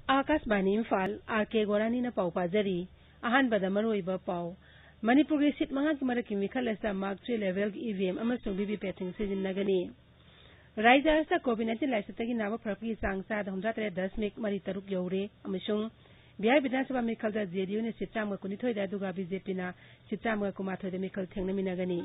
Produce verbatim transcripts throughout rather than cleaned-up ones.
Akashvani Imphal are के गोरानी न पाउ पाजरी अहान बदा मरोइबा पाउ मणिपुर की सीट मंगा की मरक की मिखल असा मार्क थ्री लेवल की ईवीएम अमसुंग वीवीपैट सिजिन्नगनी राज्य असा कोविड नाइन्टीन लाइसेंस की नाव फरक की सांग साद हुमजा तरे दशमिक मरी तरुक यौरे अमसुंग बिहार विधानसभा मिखल दा जेडीयू ने सीट चाम कुनिथोय दा दुगा बीजेपी ना सीट चाम कुमाथोय दा मिखल थेंगनमिनगनी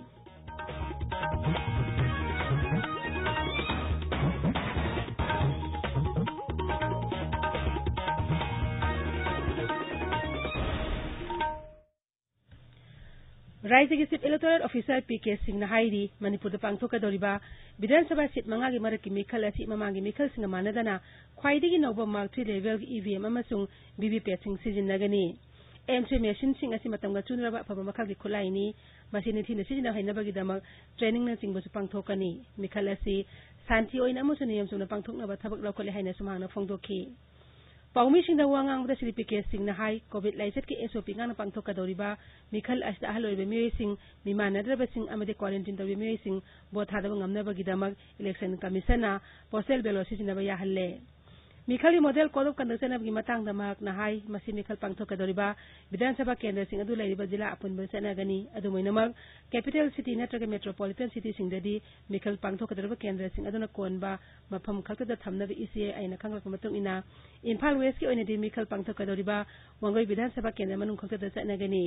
राज्य की chief electoral officer P K Singh हाईरी मणिपुर पांथोकदौरिबा विधानसभा सीट मंगा की मरक की मिखल असी ममांगी मिखल सिंह मानदना ख्वाइदगी नौबा मार्क थ्री लेवल की ईवीएम अमसुंग वीवीपैट सिंह सिजिन्नगनी एम थ्री मेसिन सिंह असी मतंगा चुनरबा अफबा मखल की खुलाइनी मसी निथिन सिजिन्ना हैनबगीदमक ट्रेनिंग न चिंगबसु पांथोकनी मिखल असी शांति ओइना अमसु नियम सुना पांथोकनबा थबक लौखले हैना सुमांगना फोंदोखी पाउमी सिंह वांगांग श्री पी के सिंह हाई कोविड लाइसेंस की एसओपी गांग पांथोकदौरिबा मिखल असिदा अहलोइबा मियोइसिंग मिमानद्रबसिंग अमदे क्वारंटाइन तौबा मियोइसिंग भोट थादबा ngamnabagidamag election commission postal ballot सिजिनबा याहल्ले मिखल मॉडल कोड ऑफ कंडक्ट चनबगी मतंगदा महकना हाई मसी मिखल पांथोकदौरिबा विधानसभा केंद्र सिंह अदु लैरिबा जिला अपुनबा चनगनी अदुमैनमक कैपिटल सिटी नत्रग मेट्रोपॉलिटन सिटी सिंगददी मिखल पांथोकदौरिबा केंद्र सिंह अदुना कोनबा मफम खलकदा थमनबा इसीए आइना खंगलक मतुंग इना इम्फाल वेस्ट की ओइनदी मिखल पांथोकदौरिबा वांगोई विधानसभा केंद्र मनुंग खलकदा चनगनी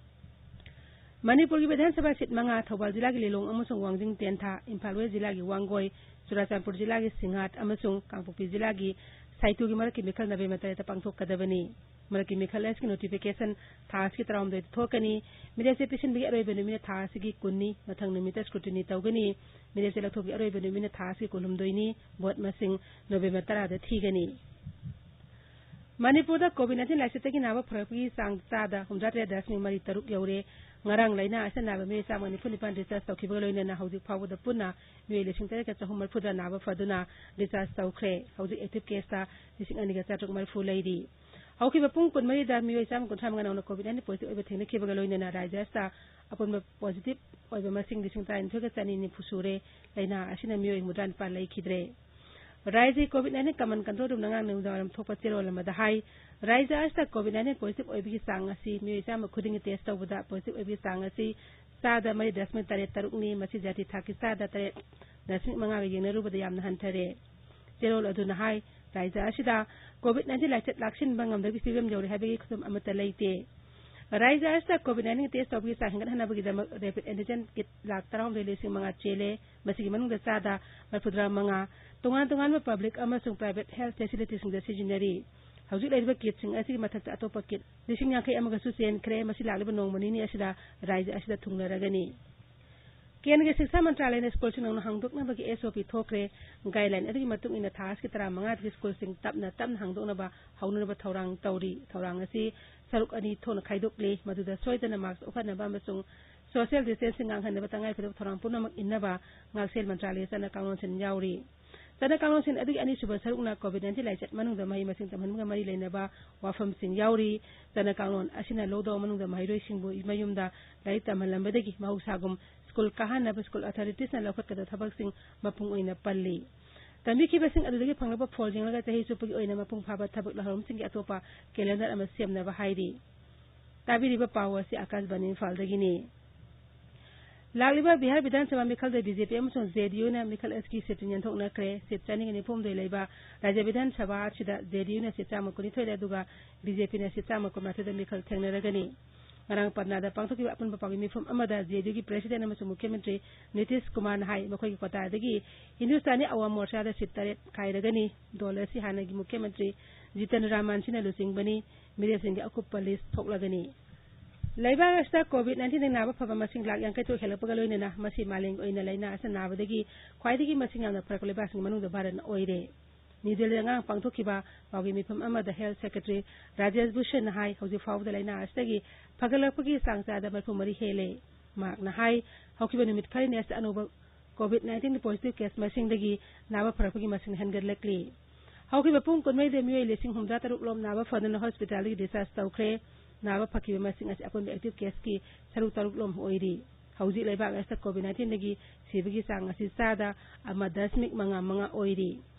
मणिपुर की विधानसभा सीट मंगा थौबाल जिला की लिलोंग अमसुंग वांगजिंग तेंथा इम्फाल वेस्ट जिला की वांगोई चुराचांदपुर जिला की सिंघाट अमसुंग कांगपोक्पी जिला की साइतु की मरक की मिखल नबे मतरेता पांथोकदबनी मरक की मिखल एस की नोटिफिकेशन थास की तराउम थोकनी मिरे से पिशन भी अरोइब नुमिने थास की कुन्नी मथंग नुमिते स्क्रूटिनी तौगनी मिरे से लथोक की अरोइब नुमिने थास की कुलुमदोइनी भोट मसिंग नोवेम्बर तरादा थीगनी मणिपुर कोविड नाइन्टीन लाइसेंस की नाव फरकी सांग चादा हुमजा तरे दशमिक मरी तरुक यौरे ngarang laina asa naba me sa mani phuni pan research tawkhiba loina na haudik phawda punna me lising tere ka chahumar phuda naba faduna research tawkhre haudik active case ta lising ani ga chatuk mar phu leidi haukiba pung pun mari da me sam kun tham ngana covid nineteen positive oiba thengna khiba loina na raja sta apun positive oiba masing lising ta in thoga chani ni phusure laina asina me mudan pa lai khidre राज्य COVID nineteen common control room नंगा नुदारम थोपा चेरोल मदा high राज्य आस्ता Covid nineteen positive ओइबगी सांग असि मियोइसा म खुदिंग test तौबदा positive ओइबगी सांग असि सादा मरि दशमिक तरे तरुकनी मसि जाति थाकी सादा तरे दशमिक मंगा गे येंगनरुबदा यामना हंथरे चेरोल अदुना हाई राज्य आसिदा कोविड नाइन्टीन लाइसेंस लाक्सिन बंगमदगी फिल्म जौरे हाबेगी खुदम अमता लेते राज्य आस्ता कोविड नाइन्टीन टेस्ट तौबगी सांगन हनाबगीदमक रैपिड एंटीजन किट लाख तराउम लिसिंग मंगा चेले मसिगी मनुंगदा सादा मरफुद्रा मंगा तोंगान तोंगान पब्लिक अमसुंग प्राइवेट हेल्थ फैसिलिटीसिंग सिजिनरी हौजिक लैरिबा किटसिंग असि मथक अतोपा किट लिसिंग याखै अमगसु चेनख्रे मसि लालिबा नोंमनिनि असिदा राज्य असिदा थुंगनरगनी केंद्र शिक्षा मंत्रालय ने स्कूलसिंग नौना हांगदोकनबगी एसओपी थोखरे गाइडलाइन अदुगी मतुंग इना थास की तरा मंगा दि स्कूलसिंग तपना तपना हांगदोकनबा हौनरबा थौरांग तौरी थौरांग असि सरुक अनि थोना खाइदोकले मदुदा सोइदना मार्क्स ओखनबा अमसुंग सोशल डिस्टेंसिंग गांगहनबा तंगाइ फदब थौरांग पुनमक इन्नबा गालसेल मंत्रालय तना काउंसिल याउरी तना काउंसिल अदुगी अनि सुबह सरुकना कोविड नाइन्टीन लाइसेंस मनुंगदा महि मसिंग तमहनगा मरि लेनबा वाफमसिंग याउरी तना काउंसिल असिना लोदो मनुंगदा महिरोइसिंगबु मयुमदा लाई तमहलंबदगी महौसागुम स्कूल कहानब स्कूल अथॉरिटीज न लौखटकदा थबकसिंग मपुंग ओइना पल्ली तंबिखिबसिंग अदुदगी फंगलबा फोल जेंगलगा चही सुपुगी ओइना मपुंग फाबा थबक लहरमसिंग की अतोपा कैलेंडर अमा सेमनबा हाइरी ताबिरिबा पावसी आकाशवाणी इम्फालदगिनी लालिबा बिहार विधानसभा मिखल बीजेपी अमसुंग जेडीयू ने मिखल एस की सीट यंथोकनख्रे सीट चानिगनि फुमदोइ लेबा राज्य विधानसभा सिदा जेडीयू ने सीट चामकुनि थोइदा दुगा बीजेपी ने सीट चामकुमाथोदा मिखल थेंगनरगनी ngarang patnada pangthoki apun bapagi mifum amada jeju ki president amasu mukhyamantri nitish kumar na hai makhoi ki kota dagi hindustani awam morcha da sitare khairagani dollar si hana gi mukhyamantri jitan raman sina lusing bani mire sing gi akup police thoklagani laiba asta covid nineteen na ba phaba masing lak yang kai to helapga loina na masi maling oina laina asa nabadagi khwaidagi masing yang phrakole basing manung da bharat oire निदेलंगा पांथोखिबा बागी मिफम अमदा health secretary Rajesh Bhushan हाई हौजी फाउदा लाइना अस्तगी फगलपगी सांगचादा मरफु मरी हेले मार्क हाई हौकिबा निमित खरिने अस अनोब कोविड नाइन्टीन पॉजिटिव केस मसिंगदगी नाबा फरकगी मसिंग हनगरलकली हौकिबा पुंग कुनमै दे मियोय लिसिंग हुमजा तरुक लोम नाबा फदन हॉस्पिटल की डिस्चार्ज तौखरे नाबा फकिबा मसिंग अस अपन एक्टिव केस की सरुक तरुक लोम ओइरी हौजी लेबाग अस कोविड नाइन्टीन दगी सिबगी सांग असि सादा अमा दशमिक मंगा मंगा ओइरी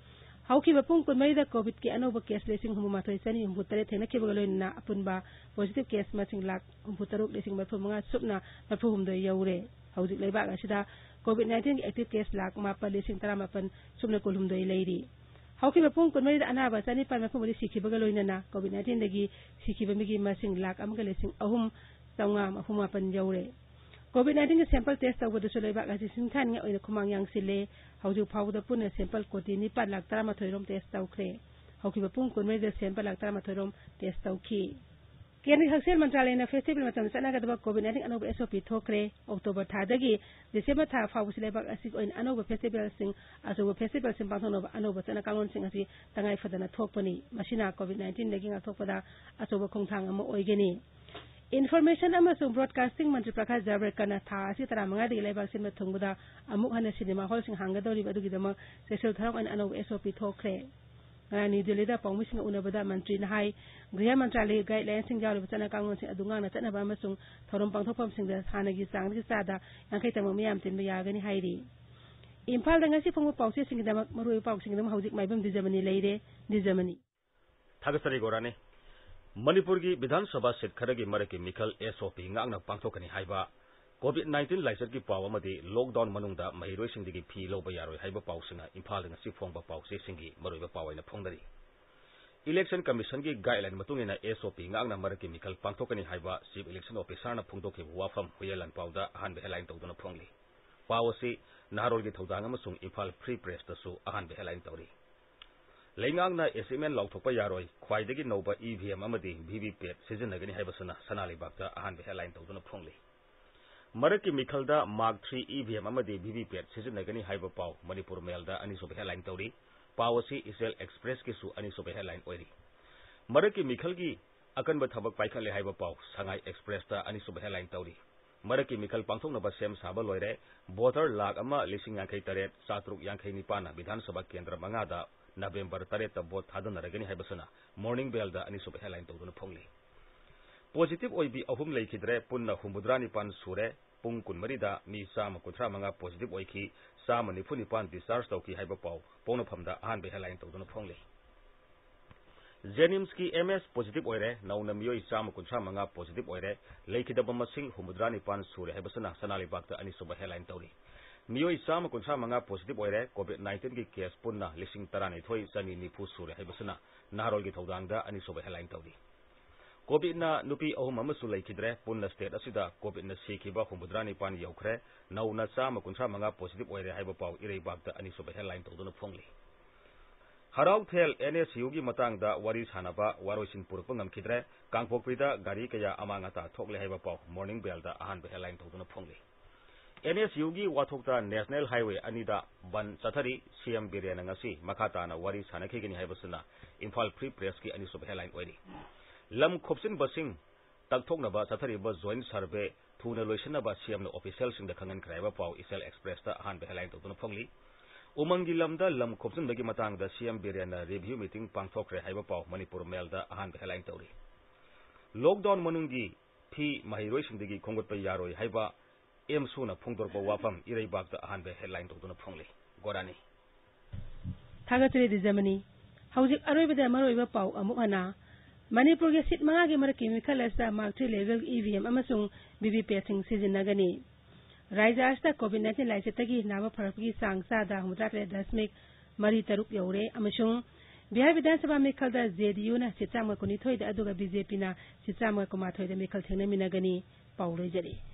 hauki bapung kunmai da covid ki anoba case lesing humu mathoi sani humbu tare thena ke bagalo na apunba positive case masing lak humbu taruk lesing mafu manga supna mafu humdo yaure hauzik leiba ga sida covid nineteen ki active case lak mapa lesing tara mapan supna kolhumdo leiri hauki bapung kunmai da anaba sani pan mafu mali sikhi bagalo na covid nineteen dagi sikhi bamigi masing lak amga lesing ahum saunga mafu mapan yaure covid nineteen ke sample test tawdu soleiba ga sin than nga oina khumang yang sile hauju phawda puna sample koti ni pat lak tara ma thoirom test tawkhre hauki bapung kunmai da sample lak tara ma thoirom test tawki केंद्रीय हक्सेल मंत्रालय ने festival मतम सनागदब COVID nineteen अनोब SOP थोक्रे October थादगी दिसंबर था फावुस लेबाक असि ओइन अनोब फेस्टिवल सिंग अजोब फेस्टिवल सिंग पाथोनोब अनोब तना कांगोन सिंग असि तंगाई फदना थोकपनी मसिना कोविड नाइनटीन दगी थोकपदा अजोब खोंथांग अम ओइगेनी इन्फॉर्मेशन अमसुंग ब्रॉडकास्टिंग मंत्री प्रकाश जावड़ेकर था असि तरा मंगा दगी लेबाक सिंग थुंगबदा अमुक हन सिनेमा हॉल सिंग हांगदौरी बदुगिदमक सेसल थरम ओइन अनोब एसओपी थोक्रे नी दिल्लीदा पौमिसिंग उनबदा मंत्री नहाई गृह मंत्रालय गाइडलाइन सिंग जावले बचना कांगोन सिंग अदुंगांग चनबा अमसुंग थौरम पांथोफम सिंग हानगी चांगगी चादा यांखै तम मियाम तिन यागनी हाइरी इम्फाल दंगासी फंगो पाउसे सिंग दमक मरुय पाउ सिंग दम हौजिक माइबम दिजमनी लेरे दिजमनी थागसरी गोराने मणिपुर की विधानसभा सीट खरगी मरकी मिखल एसओपी ngang पांथोकनी हाइबा कोविड नाइनटीन लाइसर की पाव अमदी लॉकडाउन मनुंगदा महिरोय सिंगदी फी लौबा यारोय हाइबा पाउसिंगा इम्फाल ngasi फोंगबा पाउसे सिंगी मरुयबा पावैना फोंगदरी इलेक्शन कमीशन की गाइडलाइन मतुंगिना एसओपी ngang मरकी मिखल पांथोकनी हाइबा चीफ इलेक्शन ऑफिसर ना फोंगदोके वाफम हुयलन पाउदा अहान हेडलाइन तौदुना फोंगली पावसी नारोल की थौदांग अमसुंग इम्फाल फ्री प्रेस तसु अहान हेडलाइन तौरी लेंगांगना एसएमएन लौथोकपा यारोय ख्वाइदगी नौबा ईवीएम अमदी वीवीपैट सिजनगनी हाइबसना सनालिबागता अहान हेडलाइन तौदुना फोंगली मरकी मिखलदा मार्क थ्री ईवीएम अमदी वीवीपैट सिजनगनी हाइबा पाव मणिपुर मेलदा अनिसुब हेडलाइन तौरी पावसी इसेल एक्सप्रेस की सु अनिसुब हेडलाइन ओइरी मरकी मिखल की अकनब थबक पाइखले हाइबा पाव संगाई एक्सप्रेस दा अनिसुब हेडलाइन तौरी मरकी मिखल पांथोकनबा सेम साबा लोइरे वोटर लाख अमा लिसिंग यांखै तरेट चातरुक यांखै निपाना विधानसभा केंद्र मंगादा नवेंबर तरेट वोट थादनरगनी हाइबसना मॉर्निंग बेलदा अनिसुब हेडलाइन तौदुना फोंगली पॉजिटिव ओइबी अहुम लेखिद्रे पुन्ना हुमुद्रा निपान सुरे पुंग कुनमरीदा मी चाम कुथ्रा मंगा पॉजिटिव ओइखि चाम निफु निपान डिस्चार्ज तौकी हाइबा पाव पौनफमदा अहानबे हेडलाइन तौदुना फोंगली जेनिम्स की एमएस पॉजिटिव ओइरे नौना मियोइ चाम कुथ्रा मंगा पॉजिटिव ओइरे लेखिदबा मसिंग हुमुद्रा निपान सुरे हाइबसना सनालिबागता अनिसुबा हेडलाइन तौरी मियोइ चाम कुथ्रा मंगा पॉजिटिव ओइरे कोविड नाइनटीन की केस पुन्ना लिसिंग तरानिथोइ चनी निफु सुरे हाइबसना नारोल की थौदांगदा अनिसुबा हेडलाइन तौरी कोविड ना नुपी अहुम अमसु लेखिद्रे पुन्ना स्टेट असिदा कोविड ना सीखिबा हुमुद्रा निपान यौखरे नौना चाम कुथ्रा मंगा पॉजिटिव ओइरे हाइबा पाव इरेबागता अनिसुबा हेडलाइन तौदुना फोंगली हराउ थेल एनएसयू की मतंगदा वारी सानबा वारोइसिन पुरप ngमखिद्रे कांगपोकपिदा गाड़ी कया अमांगाता थोकले हाइबा पाव मॉर्निंग बेलदा अहानबे हेडलाइन तौदुना फोंगली एनएसयू की वाथोकता नेशनल हाईवे अनिदा बन चथरी सीएम बिरेन ngasi मखाताना वारी सानखिगनी हाइबसना इम्फाल फ्री प्रेस की अनिसुब हेडलाइन ओइरी लम खोपसिन बसिंग तकथोकनबा चथरीबा जॉइंट सर्वे थुना लोइसनबा सीएम ऑफिशियल सिंग द खंगन खराइबा पाव इसेल एक्सप्रेस दा अहानबे हेडलाइन तौदुना फोंगली उमंगी लमदा लम खोपसिनबगी मतंगदा सीएम बिरेन रिव्यू मीटिंग पांगथोकरे हाइबा पाव मणिपुर मेलदा अहानबे हेडलाइन तौरी लॉकडाउन मनुंगी फी महिरोइ सिंगदगी खोंगतपा यारोय हाइबा एम सुना फोंगदोरपा वाफम इरेबागदा अहानबे हेडलाइन तौदुना फोंगली गोरानी थागतरे दिजमनी हौजिक अरोइबदा मरोइबा पाव अमुक हना मणिपुर के सीट मंगा के मरकी मिखलसदा मार्क थ्री लेवल ईवीएम अमसुंग वीवीपैट सिंग सिजनगनी राज्यस्ता कोविड नाइनटीन लाइसेतगी नावा फरकगी सांग सादा हुमद्रात्रे दशमिक मरी तरुक यौरे अमसुंग बिहार विधानसभा मिखलदा जेडीयू ना सीट चाम कुनिथोइदा अदुगा बीजेपी ना सीट चाम कुमाथोइदा मिखल थेंगनमिनगनी पाउ लैजरी।